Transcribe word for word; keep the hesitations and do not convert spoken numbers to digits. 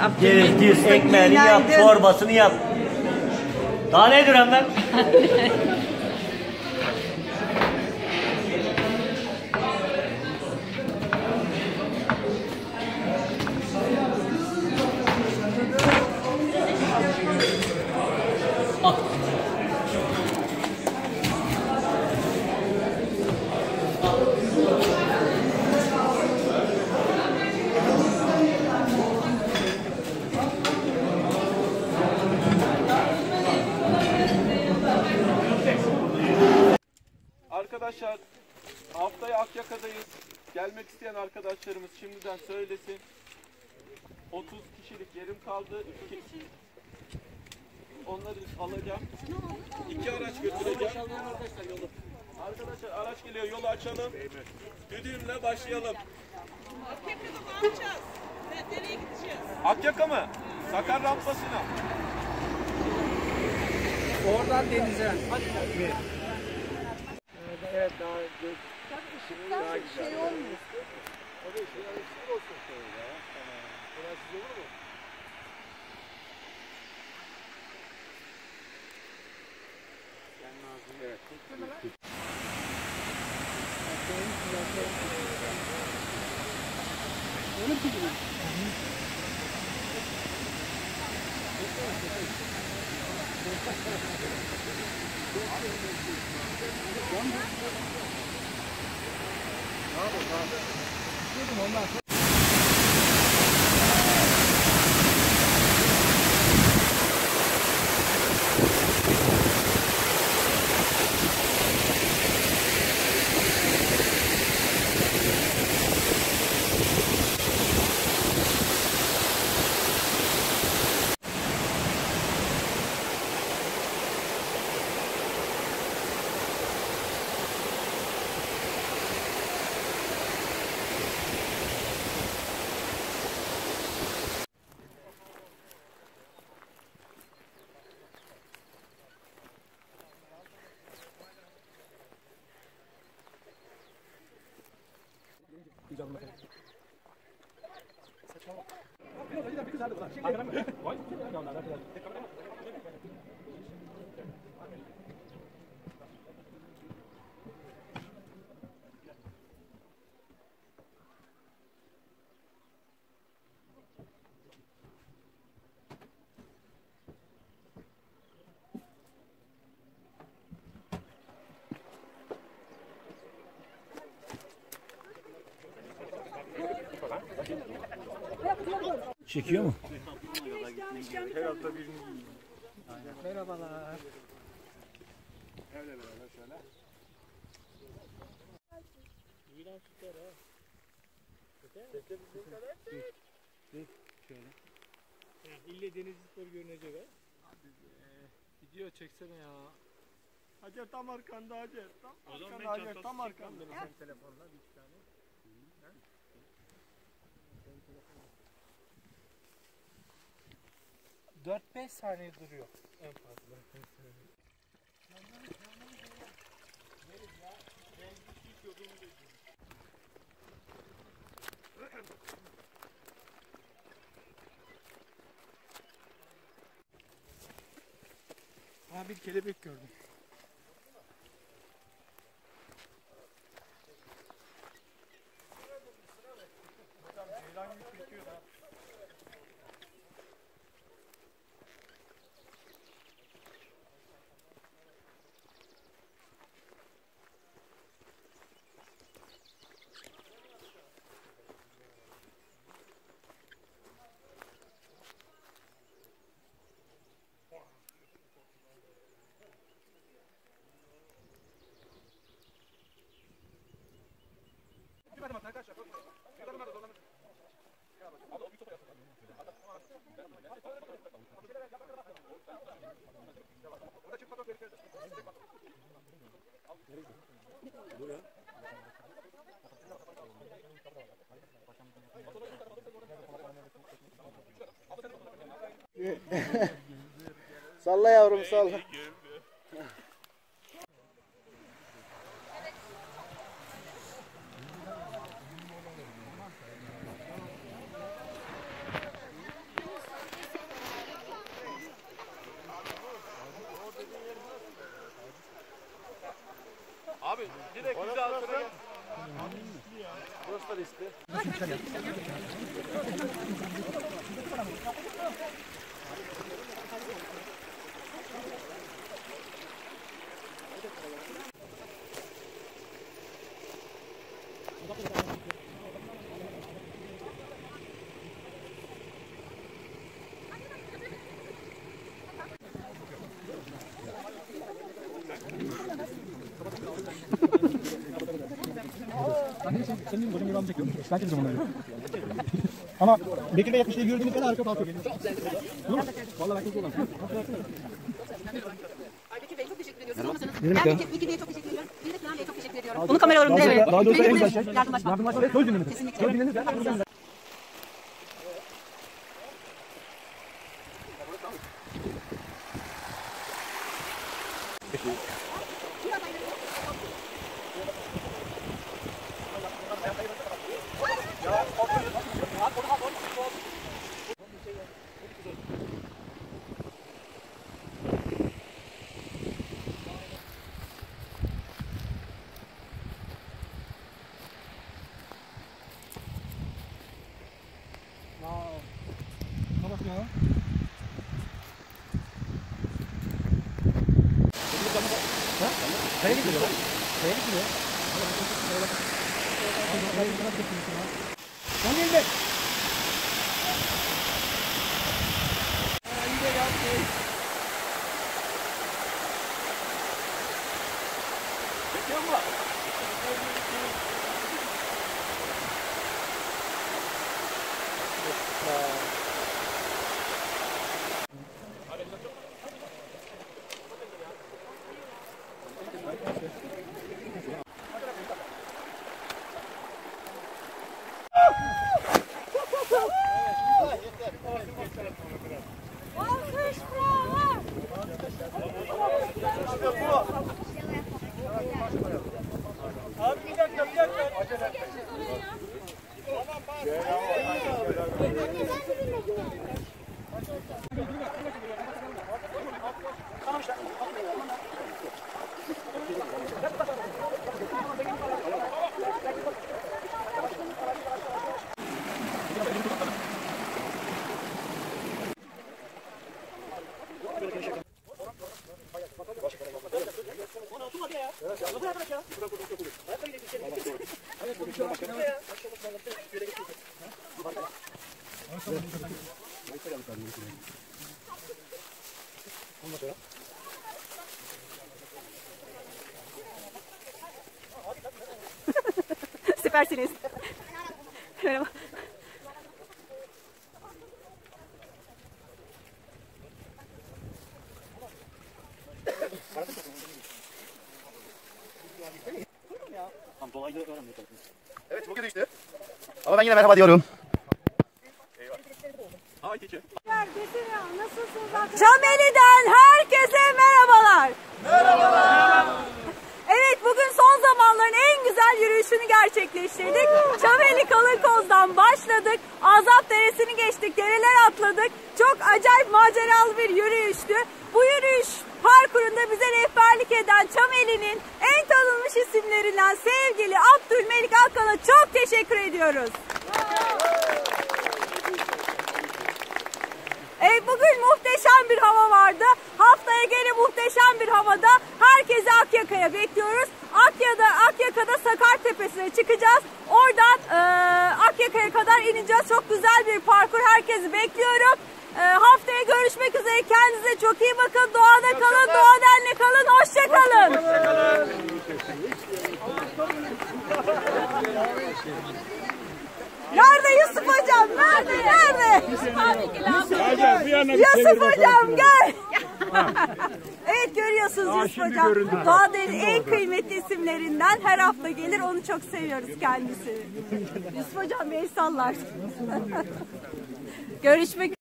Gez, gez, ekmeğini yap, çorbasını yap. Daha ne duran ben? Arkadaşlar haftaya Akyaka'dayız. Gelmek isteyen arkadaşlarımız şimdiden söylesin. otuz kişilik yerim kaldı. İki, onları alacağım. İki araç götüreceğim. Arkadaşlar araç geliyor, yolu açalım. Düdüğümle başlayalım. Akyaka'da ne yapacağız? Nereye gideceğiz? Akyaka mı? Sakar rampasına. Oradan denize. Hadi. Evet, daha güzel. Işıktan bir şey olmuyor. O da şey eksik olsun şöyle ya. Tamam. Biraz siz olur mu? Sen lazım. Evet. Öyle mi gidiyor? Çekiyor mu? Her hafta bir. Merhabalar. Öyle böyle şöyle. İran süper ha. Çekebildiğin kadar çek. Çek. Şöyle. Ya ille deniz spor görünecek ha. Abi e, video çeksene ya. Hacer tam arkanda Hacer. Tam o zaman arkanda Hacer tam arkanda. Sen telefonla bir iki tane. Hı. Senin telefonla. dört beş saniye duruyor en fazla. Aa, bir kelebek gördüm. Salla yavrum salla. abi. Direkt bize altına gel. Burası da riskli. Senin hocam devamlı çekiyor. Ben çekeceğim onları. Ama Bekir Bey yetmişte gördüğünüz en arka kalkıyor. Vallahi ben çok olan. Bekir Bey çok teşekkür ediyoruz. Ben Bekir, Bekir Bey'e çok teşekkür ediyorum. Bir de Kenan Bey'e çok teşekkür ediyorum. Onu kamera önünde evet. Daha doğrusu en güzel şey. Yardımlaşma. Yardımlaşma ve söz dinlenir. Kesinlikle. Söz dinlenir. Ben buradan Kaya gidiyor. Kaya gidiyor. Sen gelme. Bekliyor mu? Abi bir dakika bir dakika. Süpersiniz. Merhaba. Evet bugün işte. Ama ben yine merhaba diyorum. Çameli'den herkese merhabalar. Merhabalar. Evet bugün son zamanların en güzel yürüyüşünü gerçekleştirdik. Çameli Kalınkoz'dan başladık. Azap Deresi'ni geçtik, dereler atladık. Çok acayip maceralı bir yürüyüştü. Bu yürüyüş parkurunda bize rehberlik eden Çameli'nin en tanınmış isimlerinden sevgili Abdülmelik Akkan'a çok teşekkür ediyoruz. Evet, bugün muhteşem bir hava vardı. Haftaya gene muhteşem bir havada herkesi Akyaka'ya bekliyoruz. Akya'da, Akyaka'da Sakar Tepesi'ne çıkacağız. Oradan e, Akyaka'ya kadar ineceğiz. Çok güzel bir parkur. Herkesi bekliyorum. E, haftaya görüşmek üzere. Kendinize çok iyi bakın. Doğada kalın, doğadenle kalın. Hoşça kalın. Hoşça kalın. Nerede Yusuf hocam? Nerede? Nerede? Yusuf abi Yusuf hocam gel. Evet, görüyorsunuz Yusuf hocam. Doğadanın en kıymetli isimlerinden, her hafta gelir, onu çok seviyoruz kendisini. Yusuf hocam bir el sallar. Görüşmek